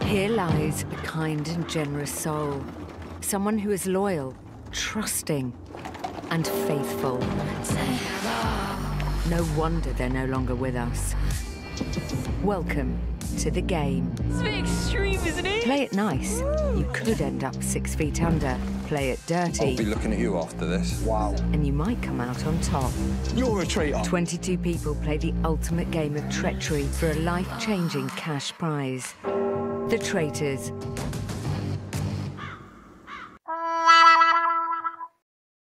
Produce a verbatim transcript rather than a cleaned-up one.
Here lies a kind and generous soul. Someone who is loyal, trusting, and faithful. No wonder they're no longer with us. Welcome to the game. It's a bit extreme, isn't it? Play it nice. You could end up six feet under. Play it dirty. I'll be looking at you after this. Wow. And you might come out on top. You're a traitor. twenty-two people play the ultimate game of treachery for a life-changing cash prize. The Traitors.